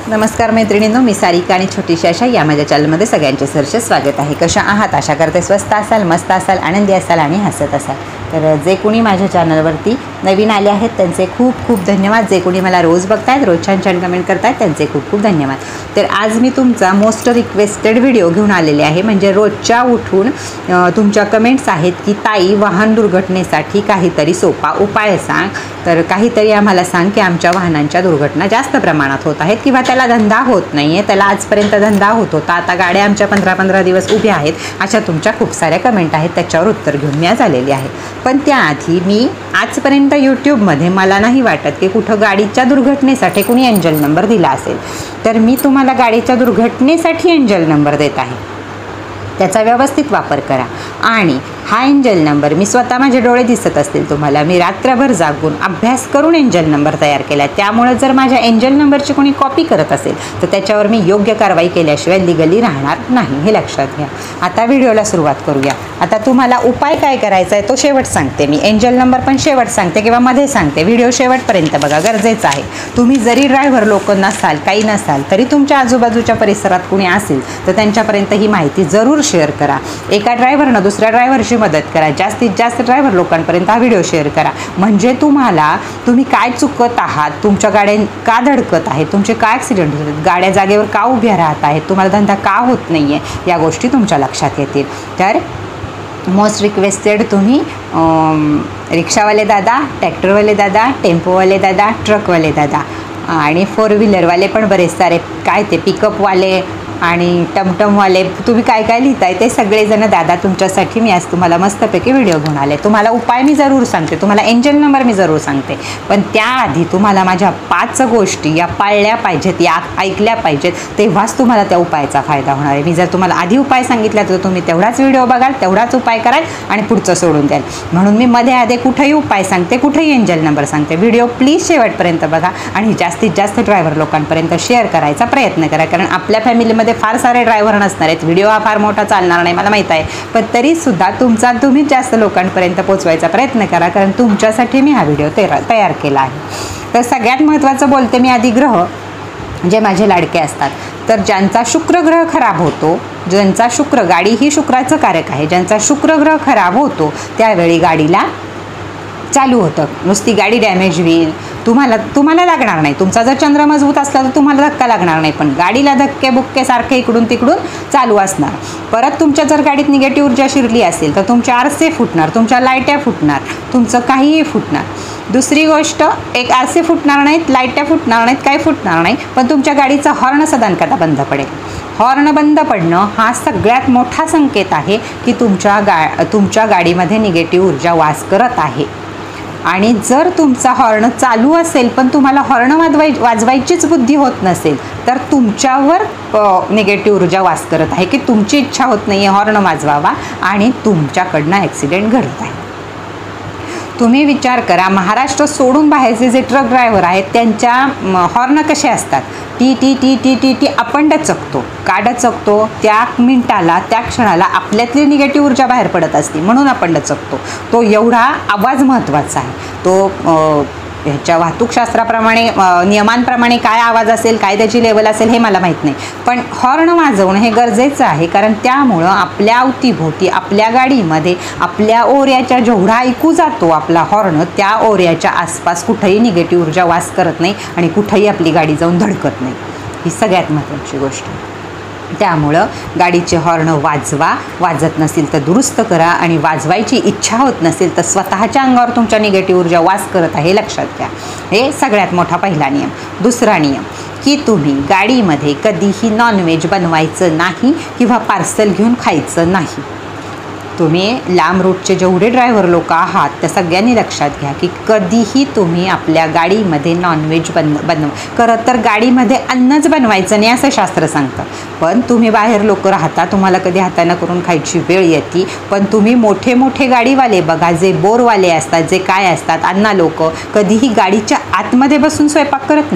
नमस्कार मैत्रिणींनो, मी सारिका आणि छोटीशी आशा या माझ्या चॅनलमध्ये सगळ्यांचे सरसे स्वागत आहे। कशा आहात? आशा करते स्वस्त असाल, मस्त असाल, आनंदी असाल आणि हसत असाल। तर जे कोणी माझ्या चॅनलवरती नवीन आले आहेत त्यांचे खूप खूप धन्यवाद। जे कोणी मला रोज बघतायत, रोज छान छान कमेंट करतायत त्यांचे खूप खूप धन्यवाद। तर आज मी तुमचा मोस्ट रिक्वेस्टेड व्हिडिओ घेऊन आलेले आहे। म्हणजे रोजच्या उठून तुमच्या कमेंट्स आहेत की ताई वाहन दुर्घटनेसाठी काहीतरी सोपा उपाय सांग। तर काहीतरी आम्हाला सांग की आमच्या वाहनांच्या दुर्घटना जास्त प्रमाणात होत आहेत किंवा त्याला धंदा होत नाही आहे। त्याला आजपर्यंत धंदा होत होता, आता गाड्या आमच्या 15-15 दिवस उभ्या आहेत। अशा तुमच्या खूप साऱ्या कमेंट आहेत, त्याच्यावर उत्तर घेऊन मी आज आलेली आहे। पण त्याआधी मी आजपर्यंत यूट्यूबमध्ये मला नाही वाटत की कुठं गाडीच्या दुर्घटनेसाठी कोणी एंजल नंबर दिला असेल। तर मी तुम्हाला गाडीच्या दुर्घटनेसाठी एंजल नंबर देत आहे, त्याचा व्यवस्थित वापर करा। आणि हा एंजल नंबर मी स्वतः माझे डोळे दिसत असतील तुम्हाला, मी रात्रभर जागून अभ्यास करून एंजल नंबर तयार केला। त्यामुळे जर माझ्या एंजल नंबरची कोणी कॉपी करत असेल तर त्याच्यावर मी योग्य कारवाई केल्याशिवाय लिगली राहणार नाही, हे लक्षात घ्या। आता व्हिडिओला सुरुवात करूया। आता तुम्हाला उपाय काय करायचा आहे तो शेवट सांगते मी, एंजल नंबर पण शेवट सांगते किंवा मध्ये सांगते। व्हिडिओ शेवटपर्यंत बघा, गरजेचं आहे। तुम्ही जरी ड्रायव्हर लोक नसाल, काही नसाल, तरी तुमच्या आजूबाजूच्या परिसरात कोणी असेल तर त्यांच्यापर्यंत ही माहिती जरूर शेअर करा। एका ड्रायव्हरनं दुसऱ्या ड्रायव्हरची मदत करा, जास्तीत जास्त ड्रायव्हर लोकांपर्यंत हा व्हिडिओ शेअर करा। म्हणजे तुम्ही काय चुकत आहात, तुमच्या गाड्या का धडकत आहेत, तुमचे काय ॲक्सिडेंट होतात, गाड्या जागेवर का उभ्या राहत आहेत, तुम्हाला धंदा का होत नाही आहे, या गोष्टी तुमच्या लक्षात येतील। तर मोस्ट रिक्वेस्टेड तुम्ही रिक्षावाले दादा, ट्रॅक्टरवाले दादा, टेम्पोवाले दादा, ट्रकवाले दादा आणि 4 व्हीलरवाले पण बरेच सारे, काय ते पिकअपवाले आणि टमटमवाले, तुम्ही काय काय लिहिताय ते सगळेजण दादा तुमच्यासाठी मी आज तुम्हाला मस्तपैकी व्हिडिओ घेऊन आले। तुम्हाला उपाय मी जरूर सांगते, तुम्हाला एंजल नंबर मी जरूर सांगते, पण त्याआधी तुम्हाला माझ्या 5 गोष्टी या पाळल्या पाहिजेत, या ऐकल्या पाहिजेत, तेव्हाच तुम्हाला त्या उपायाचा फायदा होणार आहे। मी जर तुम्हाला आधी उपाय सांगितला तर तुम्ही तेवढाच व्हिडिओ बघाल, तेवढाच उपाय कराल आणि पुढचं सोडून द्याल। म्हणून मी मध्ये आधी कुठेही उपाय सांगते, कुठेही एंजल नंबर सांगते। व्हिडिओ प्लीज शेवटपर्यंत बघा आणि जास्तीत जास्त ड्रायव्हर लोकांपर्यंत शेअर करायचा प्रयत्न करा, कारण आपल्या फॅमिलीमध्ये फार सारे ड्रायव्हर नसणार आहेत। व्हिडिओ हा फार मोठा चालणार नाही मला माहीत आहे, पण तरीसुद्धा तुम्हीच जास्त लोकांपर्यंत पोहोचवायचा प्रयत्न करा, कारण तुमच्यासाठी मी हा व्हिडिओ तयार केला आहे। तर सगळ्यात महत्त्वाचं बोलते मी आधी, ग्रह जे माझे लाडके असतात, तर ज्यांचा शुक्र ग्रह खराब होतो, ज्यांचा शुक्र, गाडी ही शुक्राचं कारक आहे, ज्यांचा शुक्र ग्रह खराब होतो त्यावेळी गाडीला चालू होतं, नुसती गाडी डॅमेज होईल, तुम्हाला लागणार नाही। तुमचा जर चंद्र मजबूत असला तर तुम्हाला धक्का लागणार नाही, पण गाडीला धक्के बुक्के सारखे इकडून तिकडून चालू असणार। परत तुमच्या जर गाडीत निगेटिव्ह ऊर्जा शिरली असेल तर तुमचे आरसे फुटणार, तुमच्या लाईट्या फुटणार, तुमचं काहीही फुटणार। दुसरी गोष्ट, एक आरसे फुटणार नाहीत, लाईट्या फुटणार नाहीत, काही फुटणार नाही, पण तुमच्या गाडीचा हॉर्न सदानकदा बंद पडेल। हॉर्न बंद पडणं हा सगळ्यात मोठा संकेत आहे की तुमच्या गाडीमध्ये निगेटिव्ह ऊर्जा वास करत आहे। आणि जर तुमचा हॉर्न चालू असेल पण तुम्हाला हॉर्न वाजवायचीच बुद्धी होत नसेल तर तुमच्यावर निगेटिव्ह ऊर्जा वास करत आहे की तुमची इच्छा होत नाही आहे हॉर्न वाजवावा आणि तुमच्याकडनं ॲक्सिडेंट घडत आहे। तुम्ही विचार करा, महाराष्ट्र सोडून बाहेरचे जे ट्रक ड्रायव्हर आहेत त्यांच्या हॉर्न कसे असतात, टी टी टी टी टी टी आपण डचकतो, का डचकतो, त्या मिनिटाला त्या क्षणाला आपल्यातली निगेटिव्ह ऊर्जा बाहेर पडत असते म्हणून आपण डचकतो। तो एवढा आवाज महत्त्वाचा आहे। तो ह्याच्या वाहतूकशास्त्राप्रमाणे नियमांप्रमाणे काय आवाज असेल, काय त्याची लेवल असेल हे मला माहीत नाही, पण हॉर्न वाजवणं हे गरजेचं आहे, कारण त्यामुळं आपल्या अवतीभोवती, आपल्या गाडीमध्ये, आपल्या ओऱ्याच्या जेवढा ऐकू जातो आपला हॉर्न, त्या ओऱ्याच्या आसपास कुठेही निगेटिव्ह ऊर्जा वास करत नाही आणि कुठेही आपली गाडी जाऊन धडकत नाही। ही सगळ्यात महत्त्वाची गोष्ट आहे। त्यामुळं गाडीचे हॉर्न वाजवा, वाजत नसेल तर दुरुस्त करा, आणि वाजवायची इच्छा होत नसेल तर स्वतःच्या अंगावर तुमच्या निगेटिव्ह ऊर्जा वास करत आहे, लक्षात घ्या। हे सगळ्यात मोठा पहिला नियम। दुसरा नियम की तुम्ही गाडीमध्ये कधीही नॉनव्हेज बनवायचं नाही किंवा पार्सल घेऊन खायचं नाही। तुम्ही लांब रूटचे जेवढे ड्रायव्हर लोक आहात त्या सगळ्यांनी लक्षात घ्या की कधीही तुम्ही आपल्या गाडीमध्ये नॉनव्हेज खरं तर गाडीमध्ये अन्नच बनवायचं नाही असं शास्त्र सांगतं, पण तुम्ही बाहेर लोक राहता, तुम्हाला कधी हातानं करून खायची वेळ येते, पण तुम्ही मोठे मोठे गाडीवाले बघा, जे बोरवाले असतात, जे काय असतात, अण्णा लोक कधीही गाडीच्या आतमध्ये बसून स्वयंपाक करत नाहीत।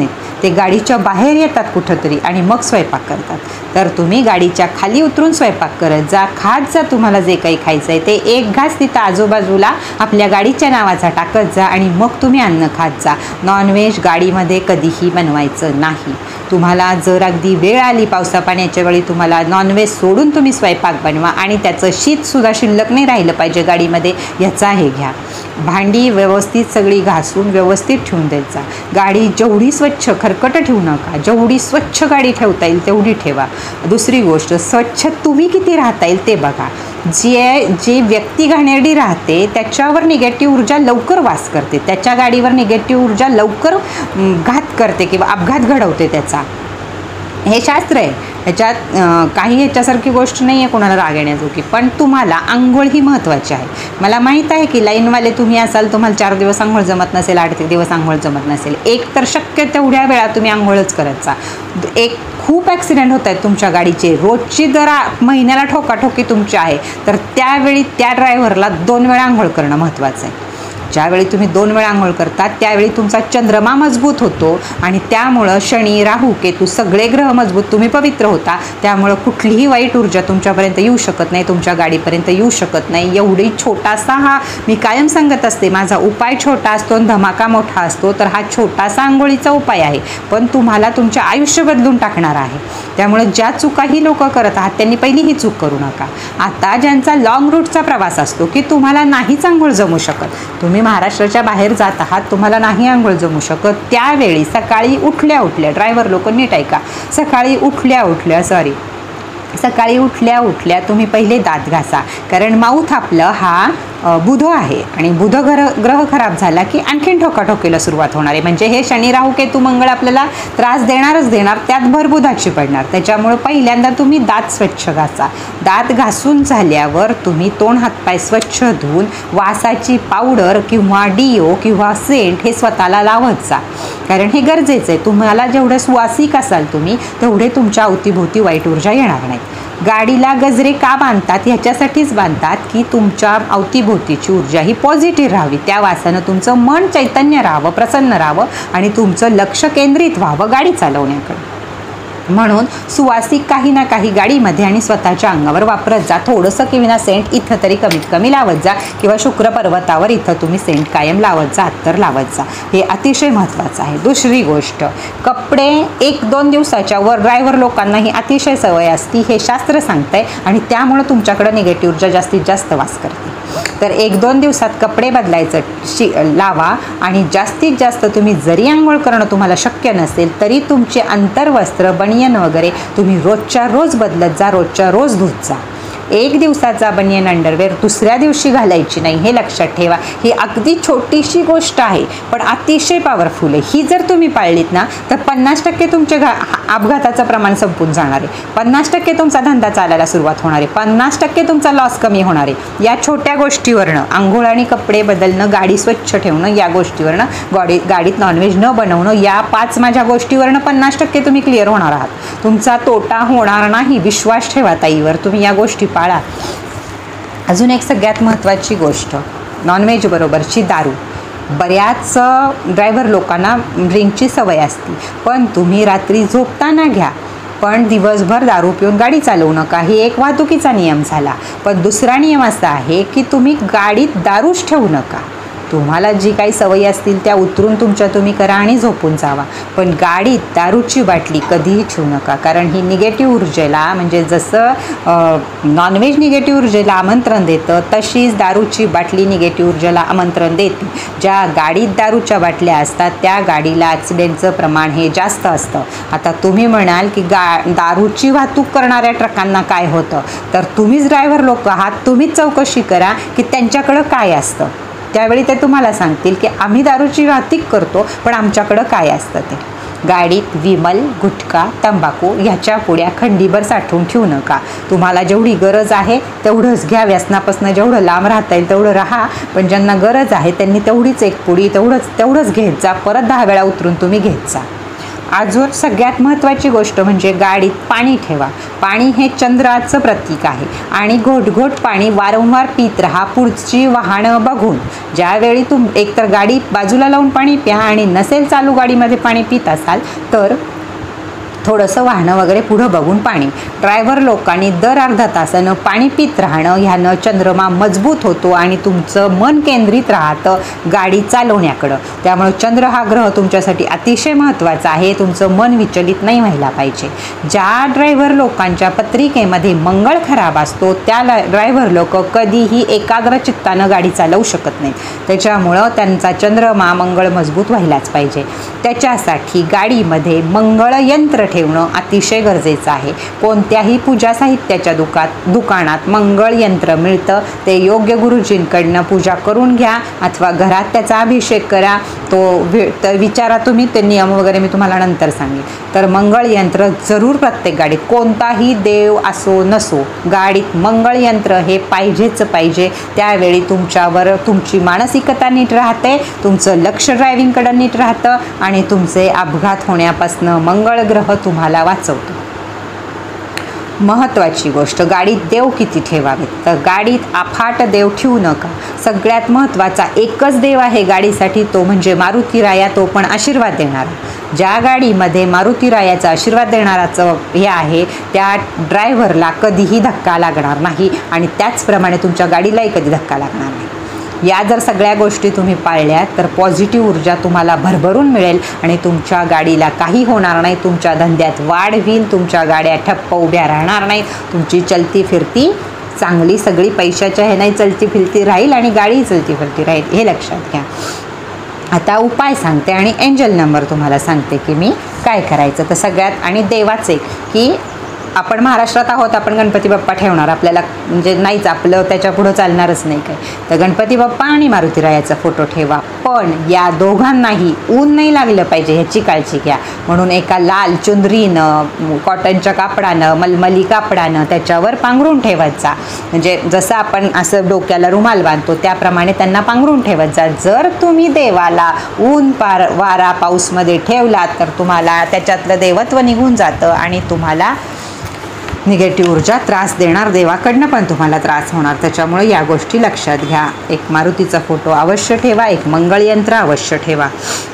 ते गाडीच्या बाहेर येतात कुठंतरी आणि मग स्वयंपाक करतात. तर तुम्ही गाडीच्या खाली उतरून स्वयंपाक करत जा, खात जा तुम्हाला जे काही खायचं आहे ते. एक घास तिथं आजूबाजूला आपल्या गाडीच्या नावाचा टाकत जा आणि मग तुम्ही अन्न खात जा. नॉनव्हेज गाडीमध्ये कधीही बनवायचं नाही. तुम्हाला जर अगदी वेळ आली पावसा पाण्याच्या वेळी तुम्हाला नॉनव्हेज सोडून तुम्ही स्वयंपाक बनवा आणि त्याचं शीतसुद्धा शिल्लक नाही राहिलं पाहिजे गाडीमध्ये, याचा हे घ्या. भांडी व्यवस्थित सगळी घासून व्यवस्थित ठेवून देत जा. गाडी जेवढी स्वच्छ खरकटं ठेवू नका, जेवढी स्वच्छ गाडी ठेवता येईल तेवढी ठेवा. दुसरी गोष्ट, स्वच्छ तुम्ही किती राहता येईल ते बघा. जी व्यक्ती घाणेरडी राहते त्याच्यावर निगेटिव्ह ऊर्जा लवकर वास करते, त्याच्या गाडीवर निगेटिव्ह ऊर्जा लवकर घात करते किंवा अपघात घडवते त्याचा. हे शास्त्र आहे, ह्याच्यात काही ह्याच्यासारखी गोष्ट नाही आहे कोणाला राग येण्याजोगी. पण तुम्हाला आंघोळ ही महत्त्वाची आहे. मला माहीत आहे की लाईनवाले तुम्ही असाल, तुम्हाला 4 दिवस आंघोळ जमत नसेल, 8 दिवस आंघोळ जमत नसेल. एक तर शक्य तेवढ्या वेळा तुम्ही आंघोळच करत जा. एक खूप ॲक्सिडेंट होत आहेत तुमच्या गाडीचे, रोजची जर महिन्याला ठोकाठोकी तुमची आहे तर त्यावेळी त्या ड्रायव्हरला 2 वेळा आंघोळ करणं महत्त्वाचं आहे. ज्यावेळी तुम्ही 2 वेळा आंघोळ करता त्यावेळी तुमचा चंद्रमा मजबूत होतो आणि त्यामुळं शनी, राहू, केतू सगळे ग्रह मजबूत, तुम्ही पवित्र होता. त्यामुळं कुठलीही वाईट ऊर्जा तुमच्यापर्यंत येऊ शकत नाही, तुमच्या गाडीपर्यंत येऊ शकत नाही. एवढी छोटासा हा, मी कायम सांगत असते, माझा उपाय छोटा असतो आणि धमाका मोठा असतो. तर हा छोटासा आंघोळीचा उपाय आहे पण तुम्हाला तुमचे आयुष्य बदलून टाकणार आहे. त्यामुळे ज्या चुकाही लोक करत आहात त्यांनी पहिली ही चूक करू नका. आता ज्यांचा लॉंग रूटचा प्रवास असतो की तुम्हाला नाहीच आंघोळ जमू शकत, तुम्ही महाराष्ट्राच्या बाहेर जात आहात, तुम्हाला नाही आंघोळ जमू शकत, त्यावेळी सकाळी उठल्या ड्रायव्हर लोक नीट ऐका, सकाळी उठल्या तुम्ही पहिले दात घासा. कारण माउथ आपलं हा बुध आहे आणि बुध ग्रह खराब झाला की आणखीन ठोकाठोकीला सुरुवात होणार आहे. म्हणजे हे शनी, राहू, केतू, मंगळ आपल्याला त्रास देणार, त्यात भर बुधाची पडणार. त्याच्यामुळे पहिल्यांदा तुम्ही दात स्वच्छ घासा. दात घासून झाल्यावर तुम्ही तोंड हातपाय स्वच्छ धुवून वासाची पावडर किंवा डिओ किंवा सेंट हे स्वतःला लावत जा. कारण हे गरजेचं आहे. तुम्हाला जेवढे सुवासिक असाल तुम्ही तेवढे तुमच्या अवतीभोवती वाईट ऊर्जा येणार नाही. गाडीला गजरे का बांधतात? ह्याच्यासाठीच बांधतात की तुमच्या अवतीभोवतीची ऊर्जा ही पॉझिटिव्ह राहावी, त्या वासानं तुमचं मन चैतन्य राहावं, प्रसन्न राहावं आणि तुमचं लक्ष केंद्रित व्हावं गाडी चालवण्याकडे. म्हणून सुवासिक काही ना काही गाडीमध्ये आणि स्वतःच्या अंगावर वापरत जा. थोडंसं किंवा सेंट इथं तरी कमीत कमी लावत जा किंवा शुक्र पर्वतावर इथं तुम्ही सेंट कायम लावत जा, अत्तर लावत जा. हे अतिशय महत्त्वाचं आहे. दुसरी गोष्ट, कपडे 1-2 दिवसाच्या वर ड्रायव्हर लोकांना ही अतिशय सवय असती, हे शास्त्र सांगतंय आणि त्यामुळं तुमच्याकडे निगेटिव्ह ऊर्जा जास्तीत जास्त वास करते. तर 1-2 दिवसात कपडे बदलायचं लावा आणि जास्तीत जास्त तुम्ही जरी आंघोळ करणं तुम्हाला शक्य नसेल तरी तुमचे अंतर्वस्त्र, बनियन वगैरे तुम्ही रोजच्या रोज बदलत जा, रोजच्या रोज धुत जा. 1 दिवसाचा बनियन अंडरवेअर दुसऱ्या दिवशी घालायची नाही, हे लक्षात ठेवा. ही अगदी छोटीशी गोष्ट आहे पण अतिशय पॉवरफुल आहे. ही जर तुम्ही पाळलीत ना तर 50% तुमचे अपघाताचं प्रमाण संपून जाणार आहे, 50% तुमचा धंदा चालायला सुरुवात होणार आहे, 50% तुमचा लॉस कमी होणार आहे. या छोट्या गोष्टीवरनं, आंघोळ आणि कपडे बदलणं, गाडी स्वच्छ ठेवणं, या गोष्टीवरनं, गाडीत नॉनव्हेज न बनवणं, या 5 माझ्या गोष्टीवरनं 50% तुम्ही क्लिअर होणार आहात. तुमचा तोटा होणार नाही, विश्वास ठेवा ताईवर, तुम्ही या गोष्टी पाळा. अजून एक सगळ्यात महत्त्वाची गोष्ट, नॉनव्हेज बरोबरची दारू. बऱ्याच ड्रायव्हर लोकांना ड्रिंकची सवय असते पण तुम्ही रात्री झोपताना घ्या, पण दिवसभर दारू पिऊन गाडी चालवू नका. ही एक वाहतुकीचा नियम झाला. पण दुसरा नियम असा आहे की तुम्ही गाडीत दारूच ठेवू नका. तुम्हाला जी काही सवयी असतील त्या उतरून तुमच्या तुम्ही करा आणि झोपून जावा, पण गाडीत दारूची बाटली कधीही ठेवू नका. कारण ही निगेटिव्ह ऊर्जेला, म्हणजे जसं नॉनव्हेज निगेटिव्ह ऊर्जेला आमंत्रण देतं तशीच दारूची बाटली निगेटिव्ह ऊर्जेला आमंत्रण देते. ज्या गाडीत दारूच्या बाटल्या असतात त्या गाडीला ॲक्सिडेंटचं प्रमाण हे जास्त असतं. आता तुम्ही म्हणाल की दारूची वाहतूक करणाऱ्या ट्रकांना काय होतं, तर तुम्हीच ड्रायव्हर लोक आहात, तुम्हीच चौकशी करा की त्यांच्याकडं काय असतं. त्यावेळी ते तुम्हाला सांगतील की आम्ही दारूची वाहतूक करतो पण आमच्याकडं काय असतं ते. गाडीत विमल, गुटखा, तंबाखू ह्याच्या पुड्या खंडीभर साठवून ठेवू नका. तुम्हाला जेवढी गरज आहे तेवढंच घ्या. व्यसनापासून जेवढं लांब राहता येईल तेवढं राहा, पण ज्यांना गरज आहे त्यांनी तेवढीच एक पुडी तेवढंच घेत जा. परत 10 वेळा उतरून तुम्ही घेत जा. अजून सगळ्यात महत्त्वाची गोष्ट म्हणजे गाडीत पाणी ठेवा. पाणी हे चंद्राचं प्रतीक आहे आणि घोट पाणी वारंवार पित राहा पुढची वाहनं बघून. ज्यावेळी एकतर गाडी बाजूला लावून पाणी प्या आणि नसेल चालू गाडीमध्ये पाणी पित असाल तर थोडंसं वाहनं वगैरे पुढं बघून पाणी. ड्रायव्हर लोकांनी दर अर्धा तासानं पाणी पित राहणं, ह्यानं चंद्रमा मजबूत होतो आणि तुमचं मन केंद्रित राहतं गाडी चालवण्याकडं. त्यामुळे चंद्र हा ग्रह तुमच्यासाठी अतिशय महत्त्वाचा आहे. तुमचं मन विचलित नाही व्हायला पाहिजे. ज्या ड्रायव्हर लोकांच्या पत्रिकेमध्ये मंगळ खराब असतो त्या ड्रायव्हर लोक कधीही एकाग्र चित्तानं गाडी चालवू शकत नाहीत. त्याच्यामुळं त्यांचा चंद्रमा मंगळ मजबूत व्हायलाच पाहिजे. त्याच्यासाठी गाडीमध्ये मंगळ यंत्र ठेवणं अतिशय गरजेचं आहे. कोणत्याही पूजा साहित्याच्या दुकानात मंगळ यंत्र मिळतं. ते योग्य गुरुजींकडनं पूजा करून घ्या अथवा घरात त्याचा अभिषेक करा. तर विचारा तुम्ही, ते नियम वगैरे मी तुम्हाला नंतर सांगेन. तर मंगळ यंत्र जरूर प्रत्येक गाडीत, कोणताही देव असो नसो, गाडीत मंगळ यंत्र हे पाहिजेच पाहिजे. त्यावेळी तुमच्यावर तुमची मानसिकता नीट राहते, तुमचं लक्ष ड्रायव्हिंगकडं नीट राहतं आणि तुमचे अपघात होण्यापासून मंगळ ग्रह तुम्हाला वाचवतो. महत्त्वाची गोष्ट, गाडीत देव किती ठेवावेत? तर गाडीत अफाट देव ठेवू नका. सगळ्यात महत्त्वाचा एकच देव आहे गाडीसाठी, तो म्हणजे मारुतीराया, तो पण आशीर्वाद देणारा. ज्या गाडीमध्ये मारुतीरायाचा आशीर्वाद देणाराचं हे आहे त्या ड्रायव्हरला कधीही धक्का लागणार नाही आणि त्याचप्रमाणे तुमच्या गाडीलाही कधी धक्का लागणार नाही. या जर सगळ्या गोष्टी तुम्ही पाळल्या तर पॉझिटिव्ह ऊर्जा तुम्हाला भरभरून मिळेल आणि तुमच्या गाडीला काही होणार नाही. तुमच्या धंद्यात वाढ होईल, तुमच्या गाड्या ठप्प उभ्या राहणार नाहीत, तुमची चलती फिरती चांगली सगळी पैशाच्या हे नाही चलती फिरती राहील आणि गाडीही चलती फिरती राहील, हे लक्षात घ्या. आता उपाय सांगते आणि एंजल नंबर तुम्हाला सांगते की मी काय करायचं. तर सगळ्यात आणि देवाचे की आपण महाराष्ट्रात आहोत, आपण गणपती बाप्पा ठेवणार, आपल्याला म्हणजे नाहीच, आपलं त्याच्या पुढं चालणारच नाही काय. तर गणपती बाप्पा आणि मारुतीरायाचा फोटो ठेवा. पण या दोघांनाही ऊन नाही लागलं पाहिजे ह्याची काळजी घ्या. म्हणून एका लाल चुंदरीनं, कॉटनच्या कापडानं, मलमली कापडानं त्याच्यावर पांघरून ठेवायचा. म्हणजे जसं आपण असं डोक्याला रुमाल बांधतो त्याप्रमाणे त्यांना पांघरून ठेवायचा. जर तुम्ही देवाला ऊन वारा पाऊसमध्ये ठेवलात तर तुम्हाला त्याच्यातलं देवत्व निघून जातं आणि तुम्हाला निगेटिव्ह ऊर्जा त्रास देणार, देवाकडनं पण तुम्हाला त्रास होणार. त्याच्यामुळे या गोष्टी लक्षात घ्या. एक मारुतीचा फोटो अवश्य ठेवा, एक मंगळ यंत्र अवश्य ठेवा.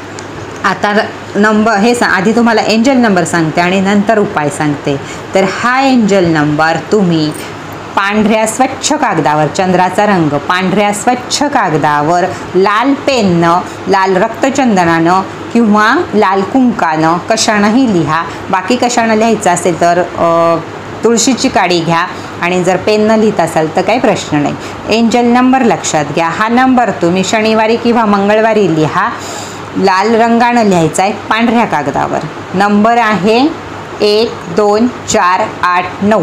आता नंबर आधी तुम्हाला एंजल नंबर सांगते आणि नंतर उपाय सांगते. तर हा एंजल नंबर तुम्ही पांढऱ्या स्वच्छ कागदावर, चंद्राचा रंग पांढऱ्या स्वच्छ कागदावर लाल पेननं, लाल रक्तचंदनानं किंवा लाल कुंकानं कशानंही लिहा. बाकी कशानं लिहायचं असेल तर तुळशीची काडी घ्या आणि जर पेननं लिहित असाल तर काही प्रश्न नाही. एंजल नंबर लक्षात घ्या. हा नंबर तुम्ही शनिवारी किंवा मंगळवारी लिहा. लाल रंगानं लिहायचा आहे पांढऱ्या कागदावर. नंबर आहे 1 2 4 8 9.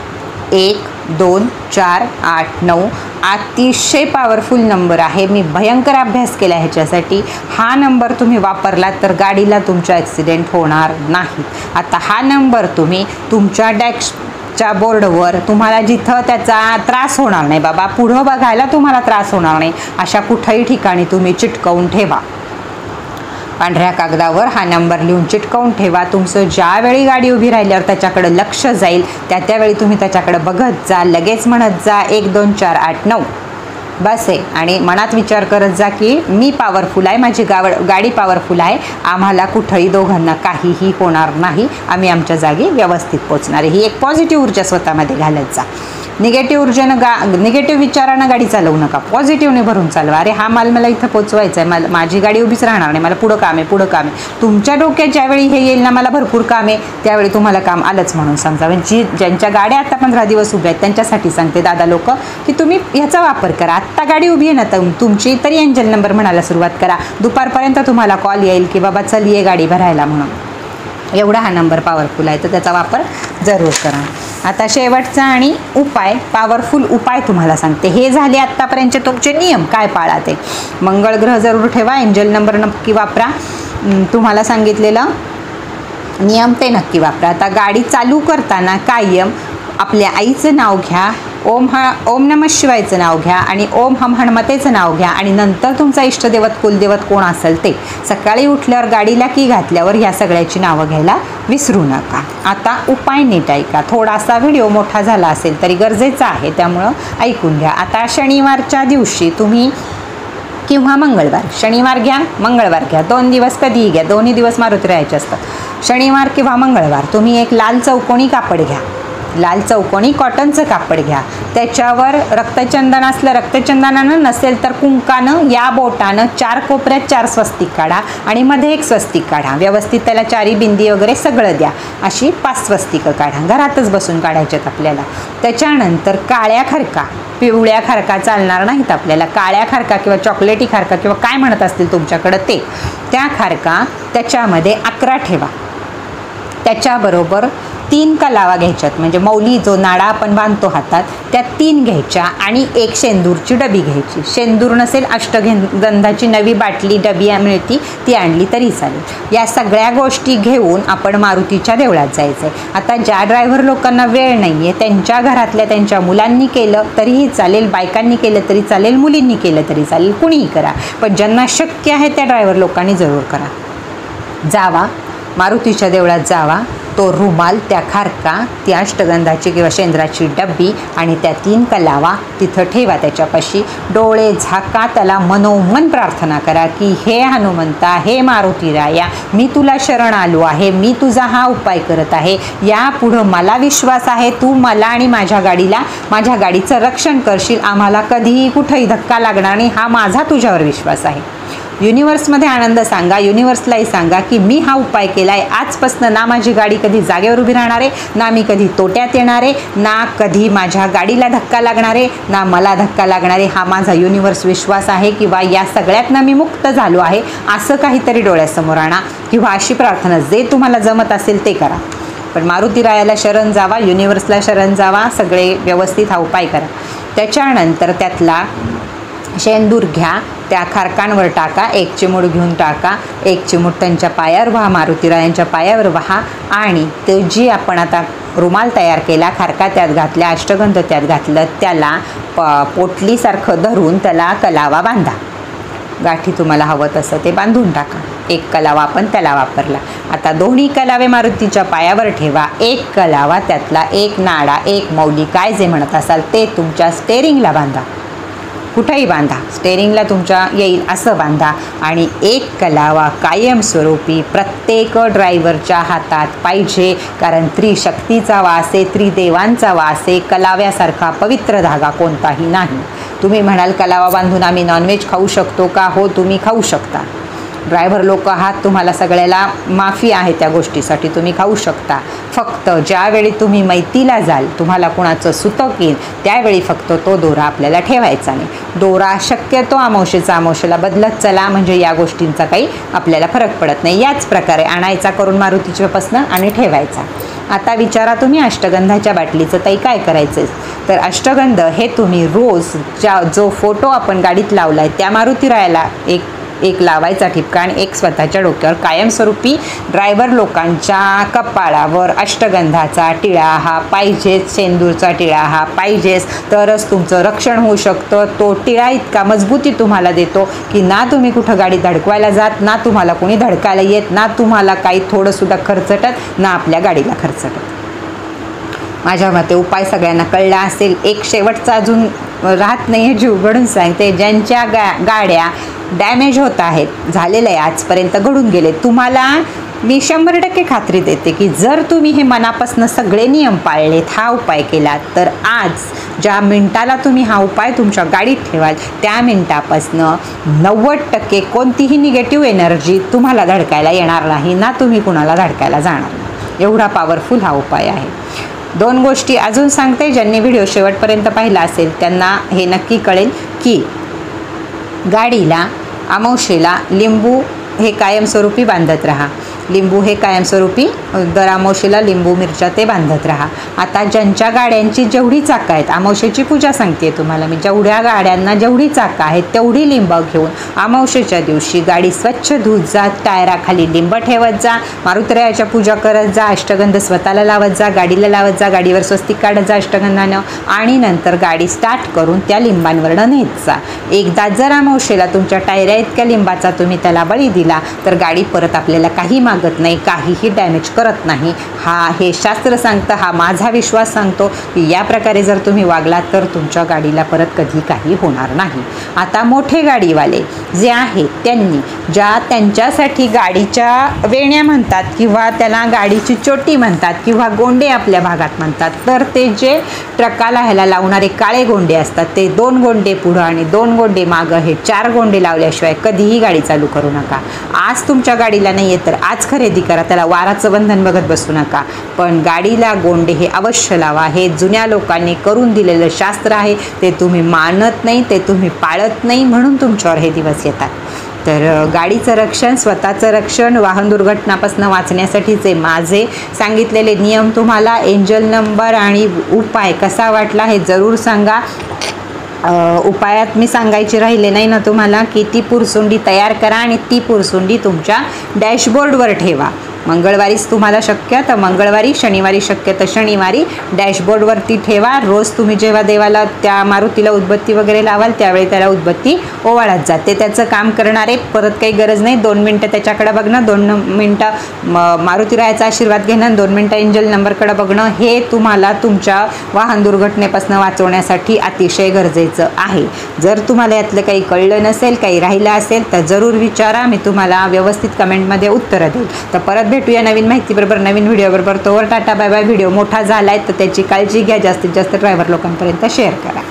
1 2 4 8 9. अतिशय पॉवरफुल नंबर आहे. मी भयंकर अभ्यास केला ह्याच्यासाठी. हा नंबर तुम्ही वापरलात तर गाडीला तुमच्या ॲक्सिडेंट होणार नाही. आता हा नंबर तुम्ही तुमच्या डॅशच्या बोर्डवर, तुम्हाला जिथं त्याचा त्रास होणार नाही, बाबा पुढं बघायला तुम्हाला त्रास होणार नाही अशा कुठल्याही ठिकाणी तुम्ही चिटकवून ठेवा. पांढऱ्या कागदावर हा नंबर लिहून चिटकवून ठेवा. तुमचं ज्यावेळी गाडी उभी राहिल्यावर त्याच्याकडे लक्ष जाईल त्यावेळी तुम्ही त्याच्याकडे बघत जा, लगेच म्हणत जा 1 2 4 8 9 बस आहे. आणि मनात विचार करत जा की मी पॉवरफुल आहे, माझी गाडी पॉवरफुल आहे, आम्हाला कुठंही दोघांना काहीही होणार नाही, आम्ही आमच्या जागी व्यवस्थित पोचणार आहे. ही एक पॉझिटिव्ह ऊर्जा स्वतःमध्ये घालत जा. निगेटिव्ह ऊर्जेनं निगेटिव्ह विचारानं गाडी चालवू नका, पॉझिटिव्हने भरून चालवा. अरे हा मला इथं पोचवायचं आहे, माझी गाडी उभीच राहणार नाही, मला पुढं काम आहे. तुमच्या डोक्यात ज्यावेळी हे येईल ना मला भरपूर काम आहे, त्यावेळी तुम्हाला काम आलंच म्हणून समजा. म्हणजे ज्यांच्या गाड्या आता 15 दिवस उभ्या आहेत त्यांच्यासाठी सांगते दादा लोक की तुम्ही ह्याचा वापर करा. आत्ता गाडी उभी आहे ना तुमची, तरी एंजल नंबर म्हणायला सुरुवात करा. दुपारपर्यंत तुम्हाला कॉल येईल की बाबा चल ये गाडी भरायला म्हणून. एवढा हा नंबर पॉवरफुल आहे, तर त्याचा वापर जरूर करा. आता शेवटचा आणि उपाय, पॉवरफुल उपाय तुम्हाला सांगते. हे झाले आत्तापर्यंतचे तुमचे नियम, काय पाळा ते. मंगळ ग्रह जरूर ठेवा, एंजल नंबर नक्की वापरा, तुम्हाला सांगितलेलं नियम ते नक्की वापरा. आता गाडी चालू करताना कायम आपल्या आईचं नाव घ्या, ओम नमः शिवायचं नाव घ्या आणि ओम हम हनुमतेचं नाव घ्या आणि नंतर तुमचा इष्टदेवत कुलदेवत कोण असेल ते सकाळी उठल्यावर गाडीला की घातल्यावर ह्या सगळ्याची नावं घ्यायला विसरू नका. आता उपाय नीट ऐका. थोडासा व्हिडिओ मोठा झाला असेल तरी गरजेचा आहे, त्यामुळं ऐकून घ्या. आता शनिवारच्या दिवशी तुम्ही किंवा मंगळवार, शनिवार घ्या मंगळवार घ्या, 2 दिवस कधीही घ्या, दोन्ही दिवस मारुती राहायचे असतात. शनिवार किंवा मंगळवार तुम्ही एक लाल चौकोनी कापड घ्या, लाल चौकोनी कॉटनचं कापड घ्या. त्याच्यावर रक्तचंदन असलं रक्तचंदनानं, नसेल तर कुंकानं या बोटानं 4 कोपऱ्यात 4 स्वस्तिक काढा आणि मध्ये एक स्वस्तिक काढा. व्यवस्थित त्याला 4 बिंदी वगैरे सगळं द्या. अशी 5 स्वस्तिकं काढा. घरातच बसून काढायच्यात आपल्याला. त्याच्यानंतर काळ्या खरका, पिवळ्या खारका चालणार नाहीत आपल्याला. काळ्या खारका किंवा चॉकलेटी खारका किंवा काय म्हणत असतील तुमच्याकडं ते, त्या खारका त्याच्यामध्ये 11 ठेवा. त्याच्याबरोबर 3 कलावा घ्यायच्यात, म्हणजे मौली जो नाडा आपण बांधतो हातात त्या 3 घ्यायच्या आणि एक शेंदूरची डबी घ्यायची. शेंदूर नसेल अष्टगंधाची नवी बाटली डबी मिळती ती आणली तरी चालेल. या सगळ्या गोष्टी घेऊन आपण मारुतीच्या देवळात जायचं आहे. आता ज्या ड्रायव्हर लोकांना वेळ नाही आहे त्यांच्या घरातल्या त्यांच्या मुलांनी केलं तरीही चालेल, बायकांनी केलं तरी चालेल, मुलींनी केलं तरी चालेल, कुणीही करा. पण ज्यांना शक्य आहे त्या ड्रायव्हर लोकांनी जरूर करा. जावा मारुतीच्या देवळात जावा, तो रुमाल, त्या खारका, ती अष्टगंधाची किंवा शेंद्राची डब्बी आणि त्या 3 कलावा तिथं ठेवा. त्याच्यापाशी डोळे झाका, त्याला मनोमन प्रार्थना करा की हे हनुमंता, हे मारुती राया, मी तुला शरण आलो आहे, मी तुझा हा उपाय करत आहे. यापुढं मला विश्वास आहे तू मला आणि माझ्या गाडीचं रक्षण करशील. आम्हाला कधीही कुठंही धक्का लागणार नाही, हा माझा तुझ्यावर विश्वास आहे. युनिवर्समध्ये आनंद सांगा, युनिवर्सलाही सांगा की मी हा उपाय केला आहे. आजपासून ना माझी गाडी कधी जागेवर उभी राहणार आहे, ना मी कधी तोट्यात येणार आहे, ना कधी माझ्या गाडीला धक्का लागणार आहे, ना मला धक्का लागणार आहे. हा माझा युनिवर्स विश्वास आहे किंवा या सगळ्यातनं मी मुक्त झालो आहे, असं काहीतरी डोळ्यासमोर आणा किंवा अशी प्रार्थना जे तुम्हाला जमत असेल ते करा. पण मारुती रायाला शरण जावा, युनिवर्सला शरण जावा, सगळे व्यवस्थित हा उपाय करा. त्याच्यानंतर त्यातला शेंदूर घ्या, त्या खारकांवर टाका, 1 चिमूट घेऊन टाका, 1 चिमूट त्यांच्या पायावर व्हा, मारुतीरायांच्या पायावर व्हा आणि ते जी आपण आता रुमाल तयार केला, खारका त्यात घातल्या, अष्टगंध त्यात घातलं, त्याला पोटलीसारखं धरून त्याला कलावा बांधा. गाठी तुम्हाला हवं तसं ते बांधून टाका. 1 कलावा आपण त्याला वापरला. आता दोन्ही कलावे मारुतीच्या पायावर ठेवा. 1 कलावा त्यातला 1 नाडा, 1 मौली, काय जे म्हणत असाल ते तुमच्या स्टेरिंगला बांधा. कुठेही बांधा, स्टेरिंगला तुमच्या येईल असं बांधा आणि 1 कलावा कायमस्वरूपी प्रत्येक ड्रायव्हरच्या हातात पाहिजे. कारण त्रिशक्तीचा वास आहे, त्रिदेवांचा वास आहे. कलाव्यासारखा पवित्र धागा कोणताही नाही. तुम्ही म्हणाल कलावा बांधून आम्ही नॉनव्हेज खाऊ शकतो का? हो, तुम्ही खाऊ शकता. ड्रायव्हर लोक आहात, तुम्हाला सगळ्याला माफी आहे त्या गोष्टीसाठी, तुम्ही खाऊ शकता. फक्त ज्यावेळी तुम्ही मैतीला जाल, तुम्हाला कुणाचं सुतक येईल त्यावेळी फक्त तो दोरा आपल्याला ठेवायचा नाही. दोरा शक्यतो अमावस्येला बदलत चला, म्हणजे या गोष्टींचा काही आपल्याला फरक पडत नाही. याच प्रकारे आणायचा करून मारुतीच्यापासनं आणि ठेवायचा. आता विचारा तुम्ही अष्टगंधाच्या बाटलीचं ताई काय करायचं? तर अष्टगंध हे तुम्ही रोज जो फोटो आपण गाडीत लावला आहे त्या मारुती रायाला एक लावायचा ठिपका आणि 1 स्वतःच्या डोक्यावर कायमस्वरूपी ड्रायव्हर लोकांच्या कपाळावर अष्टगंधाचा टिळा हा पाहिजेच, शेंदूरचा टिळा हा पाहिजेच, तरच तुमचं रक्षण होऊ शकतं. तो टिळा इतका मजबूती तुम्हाला देतो की ना तुम्ही कुठं गाडी धडकवायला जात, ना तुम्हाला कोणी धडकायला येत, ना तुम्हाला काही थोडंसुद्धा खर्चटत, ना आपल्या गाडीला खर्चटत. माझ्या मते उपाय सगळ्यांना कळला असेल. एक शेवटचा अजून राहत नाही आहे, जीव घडून सांगते. ज्यांच्या गाड्या डॅमेज होत आहेत, झालेलं आहे आजपर्यंत, घडून गेले, तुम्हाला मी 100% खात्री देते की जर तुम्ही हे मनापासून सगळे नियम पाळलेत, हा उपाय केलात, तर आज ज्या मिनिटाला तुम्ही हा उपाय तुमच्या गाडीत ठेवाल त्या मिनिटापासनं 90% कोणतीही निगेटिव्ह एनर्जी तुम्हाला धडकायला येणार नाही, ना तुम्ही कुणाला धडकायला जाणार नाही. एवढा पॉवरफुल हा उपाय आहे. 2 गोष्टी अजून सांगते. ज्यांनी व्हिडिओ शेवटपर्यंत पाहिला असेल त्यांना हे नक्की कळेल की गाडीला अमावस्येला लिंबू हे कायमस्वरूपी बांधत राहा. लिंबू हे कायमस्वरूपी दर अमावस्येला लिंबू मिरच्या ते बांधत राहा. आता ज्यांच्या गाड्यांची जेवढी चाकं आहेत, अमावस्येची पूजा सांगते तुम्हाला मी, जेवढ्या गाड्यांना जेवढी चाकं आहेत तेवढी लिंब घेऊन अमावस्येच्या दिवशी गाडी स्वच्छ धुत जा, टायराखाली लिंब ठेवत जा, मारुतरायाच्या पूजा करत जा, अष्टगंध स्वतःला लावत जा, गाडीला लावत जा, गाडीवर स्वस्तिक काढत जा अष्टगंधानं, आणि नंतर गाडी स्टार्ट करून त्या लिंबांवरनं नेत जा. एकदा जर अमावस्येला तुमच्या टायऱ्या इतक्या लिंबाचा तुम्ही त्याला बळी दिला तर गाडी परत आपल्याला काही मागत नाही, काहीही डॅमेज करत नाही. हे शास्त्र सांगतं, हा माझा विश्वास सांगतो की या प्रकारे जर तुम्ही वागलात तर तुमच्या गाडीला परत कधी काही होणार नाही. आता मोठे गाडीवाले जे आहेत त्यांनी त्यांच्यासाठी गाडीच्या वेण्या म्हणतात किंवा त्याला गाडीची चोटी म्हणतात किंवा गोंडे आपल्या भागात म्हणतात, तर ते जे ट्रकाला ह्याला लावणारे काळे गोंडे असतात ते 2 गोंडे पुढं आणि 2 गोंडे मागं, हे 4 गोंडे लावल्याशिवाय कधीही गाडी चालू करू नका. आज तुमच्या गाडीला नाही आहे तर आज खरेदी करा, त्याला वाराचं बंधन बघत बसू नका, पण गाडीला गोंडे हे अवश्य लावा. हे जुन्या लोकांनी करून दिलेलं शास्त्र आहे, ते तुम्ही मानत नाही, ते तुम्ही पाळत नाही, म्हणून तुमच्यावर हे दिवस येतात. तर गाडीचं रक्षण, स्वतःचं रक्षण, वाहन दुर्घटनापासून वाचण्यासाठीचे माझे सांगितलेले नियम तुम्हाला, एंजल नंबर आणि उपाय कसा वाटला हे जरूर सांगा. उपायात मी सांगायचे राहिले नाही ना तुम्हाला की ती पुरसुंडी तयार करा आणि ती पुरसुंडी तुमच्या डॅशबोर्डवर ठेवा. मंगळवारीच तुम्हाला शक्य तर मंगळवारी, शनिवारी शक्य तर शनिवारी डॅशबोर्डवरती ठेवा. रोज तुम्ही जेव्हा देवाला त्या मारुतीला उदबत्ती वगैरे लावाल त्यावेळी त्याला उदबत्ती ओवाळत जा. ते त्याचं काम करणारे, परत काही गरज नाही. 2 मिनटं त्याच्याकडे बघणं, 2 मिनटं मारुतीरायाचा आशीर्वाद घेणं, 2 मिनटं एंजल नंबरकडे बघणं, हे तुम्हाला तुमच्या वाहन दुर्घटनेपासून वाचवण्यासाठी अतिशय गरजेचं आहे. जर तुम्हाला यातलं काही कळलं नसेल, काही राहिलं असेल तर जरूर विचारा, मी तुम्हाला व्यवस्थित कमेंटमध्ये उत्तरं देईल. तर परत भेटूया नवीन माहितीबरोबर, नवीन व्हिडिओबरोबर. तोवर टाटा बाय बाय. व्हिडिओ मोठा झाला आहे तर त्याची काळजी घ्या, जास्तीत जास्त ड्रायव्हर लोकांपर्यंत शेअर करा.